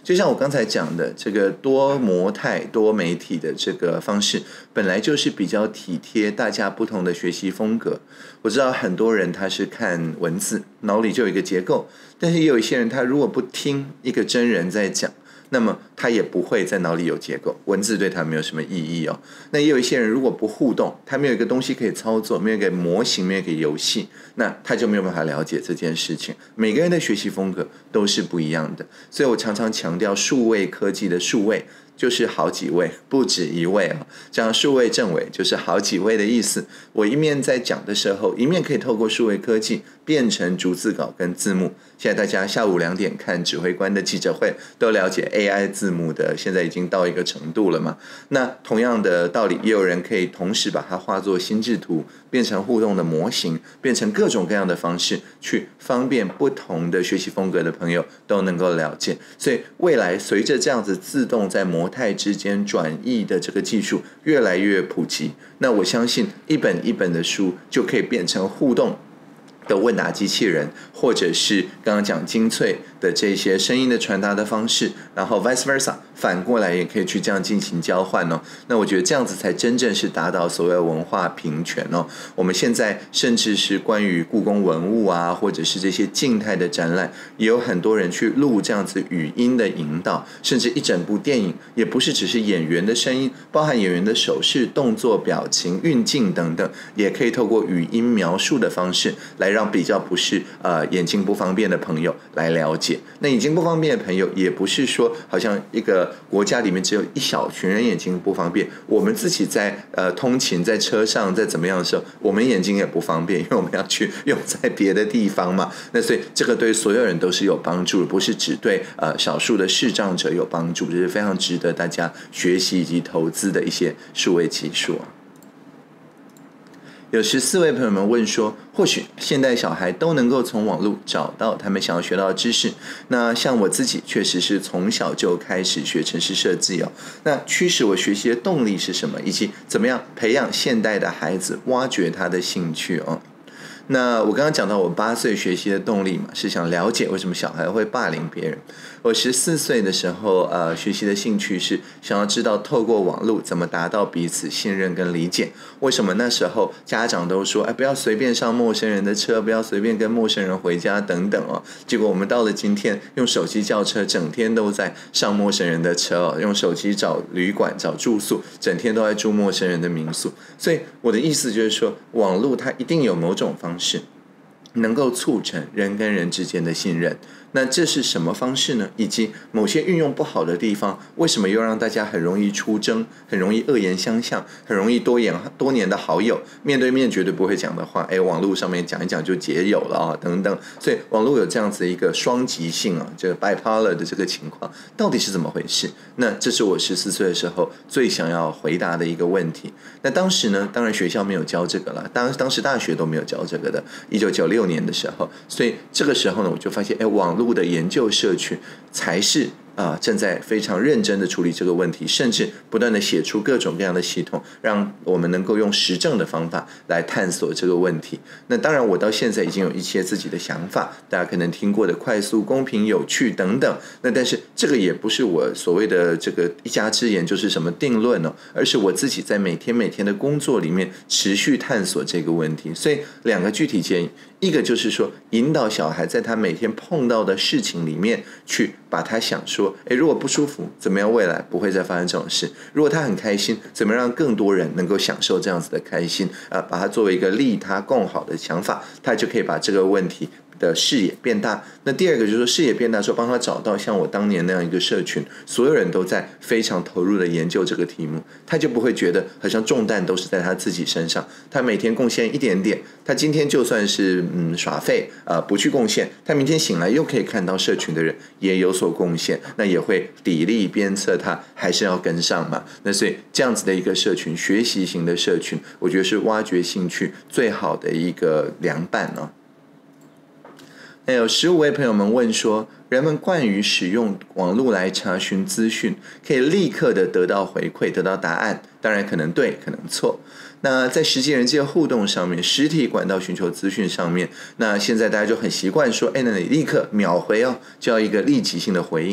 就像我刚才讲的，这个多模态、多媒体的这个方式，本来就是比较体贴大家不同的学习风格。我知道很多人他是看文字，脑里就有一个结构，但是也有一些人他如果不听一个真人在讲，那么他也不会在脑里有结构，文字对他没有什么意义哦。那也有一些人如果不互动，他没有一个东西可以操作，没有一个模型，没有一个游戏，那他就没有办法了解这件事情。每个人的学习风格都是不一样的，所以我常常强调数位科技的数位就是好几位，不止一位啊。这样数位政委就是好几位的意思。我一面在讲的时候，一面可以透过数位科技变成逐字稿跟字幕。现在大家下午两点看指挥官的记者会，都了解 A I 字幕的现在已经到一个程度了嘛？那同样的道理，也有人可以同时把它画作心智图，变成互动的模型，变成各种各样的方式，去方便不同的学习风格的朋友都能够了解。所以未来随着这样子自动在模态之间转译的这个技术越来越普及，那我相信一本一本的书就可以变成互动的问答机器人，或者是刚刚讲精粹的这些声音的传达的方式，然后 vice versa 反过来也可以去这样进行交换哦。那我觉得这样子才真正是达到所谓文化平权哦。我们现在甚至是关于故宫文物啊，或者是这些静态的展览，也有很多人去录这样子语音的引导，甚至一整部电影也不是只是演员的声音，包含演员的手势、动作、表情、运镜等等，也可以透过语音描述的方式来让比较不是呃眼睛不方便的朋友来了解。那眼睛不方便的朋友也不是说好像一个国家里面只有一小群人眼睛不方便，我们自己在呃通勤在车上在怎么样的时候，我们眼睛也不方便，因为我们要去用在别的地方嘛。那所以这个对所有人都是有帮助的，不是只对呃少数的视障者有帮助，这是非常值得大家学习以及投资的一些数位技术。有十四位朋友们问说，或许现代小孩都能够从网络找到他们想要学到的知识。那像我自己确实是从小就开始学程式设计哦。那驱使我学习的动力是什么？以及怎么样培养现代的孩子挖掘他的兴趣哦？那我刚刚讲到我八岁学习的动力嘛，是想了解为什么小孩会霸凌别人。我十四岁的时候，呃，学习的兴趣是想要知道透过网络怎么达到彼此信任跟理解。为什么那时候家长都说，哎，不要随便上陌生人的车，不要随便跟陌生人回家等等哦。结果我们到了今天，用手机叫车，整天都在上陌生人的车哦，用手机找旅馆、找住宿，整天都在住陌生人的民宿。所以我的意思就是说，网络它一定有某种方式能够促成人跟人之间的信任。那这是什么方式呢？以及某些运用不好的地方，为什么又让大家很容易出征，很容易恶言相向，很容易多言多年的好友面对面绝对不会讲的话，哎，网络上面讲一讲就结友了啊，等等。所以网络有这样子一个双极性啊，这个 bipolar 的这个情况，到底是怎么回事？那这是我十四岁的时候最想要回答的一个问题。那当时呢，当然学校没有教这个了，当当时大学都没有教这个的，一九九六年的时候，所以这个时候呢，我就发现，哎，网络的研究社群才是啊、呃，正在非常认真的处理这个问题，甚至不断的写出各种各样的系统，让我们能够用实证的方法来探索这个问题。那当然，我到现在已经有一些自己的想法，大家可能听过的快速、公平、有趣等等。那但是这个也不是我所谓的这个一家之言，就是什么定论哦，而是我自己在每天每天的工作里面持续探索这个问题。所以两个具体建议。一个就是说，引导小孩在他每天碰到的事情里面去把他想说，诶，如果不舒服，怎么样未来不会再发生这种事？如果他很开心，怎么让更多人能够享受这样子的开心？呃，把它作为一个利他共好的想法，他就可以把这个问题的视野变大。那第二个就是说，视野变大，说帮他找到像我当年那样一个社群，所有人都在非常投入的研究这个题目，他就不会觉得好像重担都是在他自己身上。他每天贡献一点点，他今天就算是嗯耍废呃不去贡献，他明天醒来又可以看到社群的人也有所贡献，那也会砥砺鞭策他还是要跟上嘛。那所以这样子的一个社群，学习型的社群，我觉得是挖掘兴趣最好的一个良伴哦。那有十五位朋友们问说，人们惯于使用网络来查询资讯，可以立刻的得到回馈，得到答案，当然可能对，可能错。那在实际人际的互动上面，实体管道寻求资讯上面，那现在大家就很习惯说，哎，那你立刻秒回哦，就要一个立即性的回应。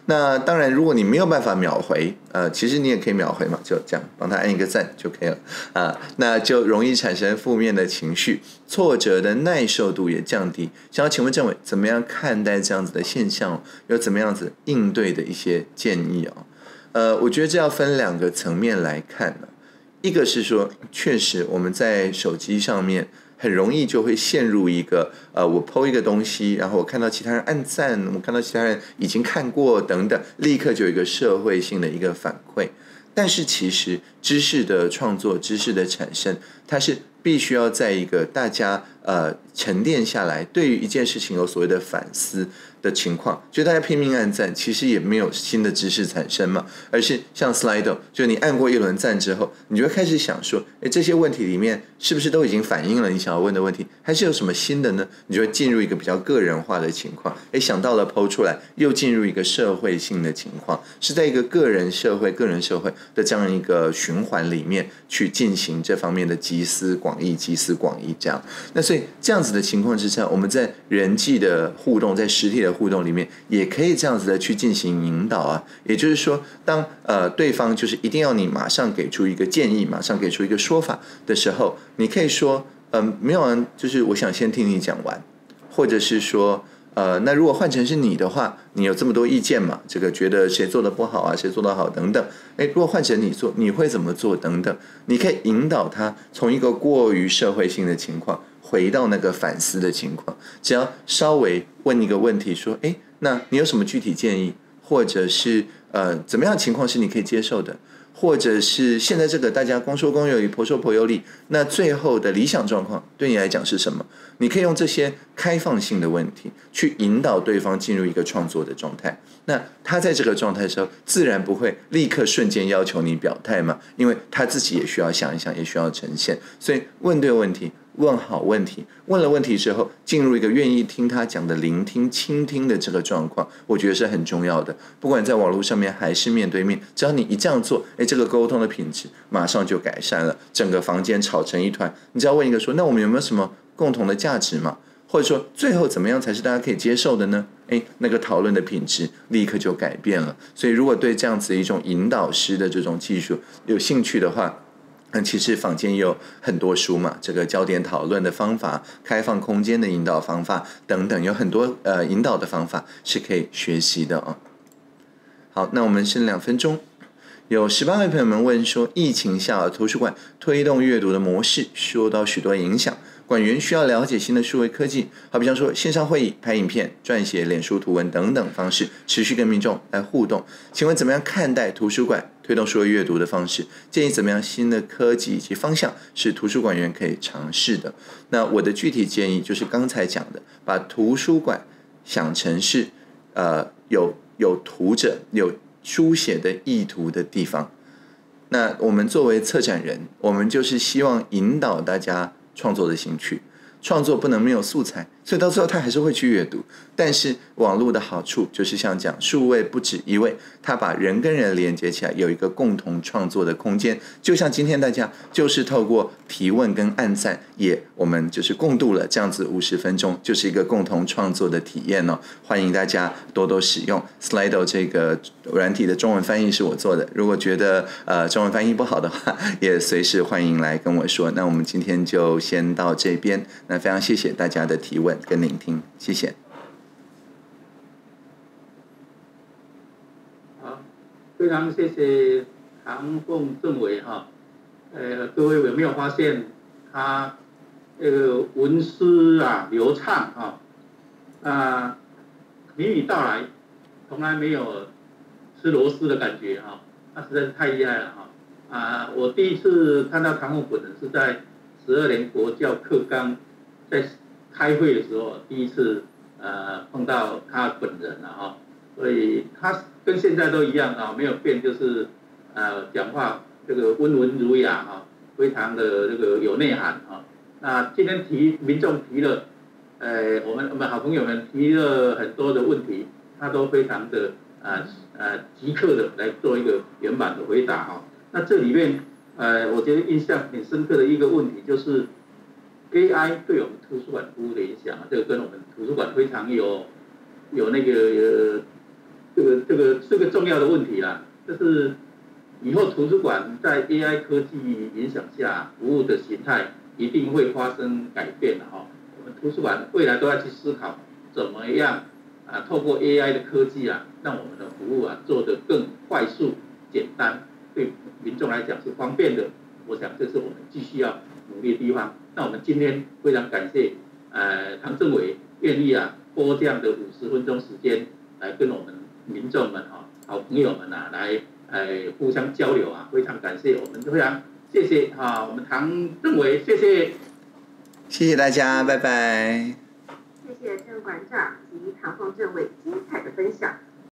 那当然，如果你没有办法秒回，呃，其实你也可以秒回嘛，就这样帮他按一个赞就可以了啊、呃，那就容易产生负面的情绪，挫折的耐受度也降低。想要请问政委，怎么样看待这样子的现象？有怎么样子应对的一些建议哦？呃，我觉得这要分两个层面来看呢。一个是说，确实我们在手机上面很容易就会陷入一个呃，我 po 一个东西，然后我看到其他人按赞，我看到其他人已经看过等等，立刻就有一个社会性的一个反馈。但是其实知识的创作、知识的产生，它是必须要在一个大家呃沉淀下来，对于一件事情有所谓的反思的情况，就大家拼命按赞，其实也没有新的知识产生嘛，而是像 Slido， 就你按过一轮赞之后，你就会开始想说，哎，这些问题里面是不是都已经反映了你想要问的问题，还是有什么新的呢？你就会进入一个比较个人化的情况，哎，想到了 po 出来，又进入一个社会性的情况，是在一个个人社会、个人社会的这样一个循环里面去进行这方面的集思广益、集思广益这样。那所以这样子的情况之下，我们在人际的互动，在实体的互动里面，也可以这样子的去进行引导啊。也就是说，当呃对方就是一定要你马上给出一个建议，马上给出一个说法的时候，你可以说，嗯、呃，没有人，就是我想先听你讲完，或者是说。呃，那如果换成是你的话，你有这么多意见嘛？这个觉得谁做的不好啊，谁做的好等等。诶，如果换成你做，你会怎么做等等？你可以引导他从一个过于社会性的情况回到那个反思的情况。只要稍微问一个问题，说，诶，那你有什么具体建议，或者是呃怎么样的情况是你可以接受的？或者是现在这个大家公说公有理，婆说婆有理，那最后的理想状况对你来讲是什么？你可以用这些开放性的问题去引导对方进入一个创作的状态。那他在这个状态的时候，自然不会立刻瞬间要求你表态嘛，因为他自己也需要想一想，也需要呈现。所以问对问题，问好问题，问了问题之后，进入一个愿意听他讲的聆听、倾听的这个状况，我觉得是很重要的。不管在网络上面还是面对面，只要你一这样做，哎，这个沟通的品质马上就改善了。整个房间吵成一团，你只要问一个说，那我们有没有什么共同的价值嘛？或者说最后怎么样才是大家可以接受的呢？哎，那个讨论的品质立刻就改变了。所以如果对这样子一种引导师的这种技术有兴趣的话，嗯，其实坊间也有很多书嘛，这个焦点讨论的方法、开放空间的引导方法等等，有很多呃引导的方法是可以学习的啊。好，那我们剩两分钟。有十八位朋友们问说，疫情下图书馆推动阅读的模式受到许多影响，馆员需要了解新的数位科技，好比方说线上会议、拍影片、撰写脸书图文等等方式，持续跟民众来互动。请问怎么样看待图书馆推动数位阅读的方式？建议怎么样新的科技以及方向是图书馆员可以尝试的？那我的具体建议就是刚才讲的，把图书馆想成是呃有有图者有书写的意图的地方。那我们作为策展人，我们就是希望引导大家创作的兴趣。创作不能没有素材，所以到最后他还是会去阅读。但是网络的好处就是像讲数位不止一位，它把人跟人连接起来，有一个共同创作的空间。就像今天大家就是透过提问跟按赞，也我们就是共度了这样子五十分钟，就是一个共同创作的体验哦。欢迎大家多多使用 Slido 这个软体的中文翻译是我做的，如果觉得呃中文翻译不好的话，也随时欢迎来跟我说。那我们今天就先到这边，那非常谢谢大家的提问跟聆听，谢谢。 好，非常谢谢唐凤政委哈。呃，各位有没有发现他这个文思啊流畅啊，啊娓娓道来，从来没有吃螺丝的感觉哈，那实在是太厉害了哈。啊，我第一次看到唐凤本人是在十二年国教课纲在开会的时候，第一次呃碰到他本人了哈，所以他跟现在都一样啊，没有变，就是呃讲话这个温文儒雅哈，非常的这个有内涵哈。那今天提民众提了，呃我们我们好朋友们提了很多的问题，他都非常的呃呃即刻的来做一个圆满的回答哈。那这里面呃我觉得印象很深刻的一个问题就是。A I 对我们图书馆服务的影响，这个跟我们图书馆非常有有那个这个这个是个重要的问题啦，就是以后图书馆在 A I 科技影响下，服务的形态一定会发生改变的哈。我们图书馆未来都要去思考怎么样啊，透过 A I 的科技啊，让我们的服务啊做得更快速、简单，对民众来讲是方便的。我想这是我们继续要努力的地方。那我们今天非常感谢呃唐政委愿意啊拨这样的五十分钟时间来跟我们民众们哈、好朋友们啊来呃互相交流啊，非常感谢，我们非常谢谢啊我们唐政委，谢谢， 谢谢大家，拜拜。 谢谢郑馆长及唐凤政委精彩的分享。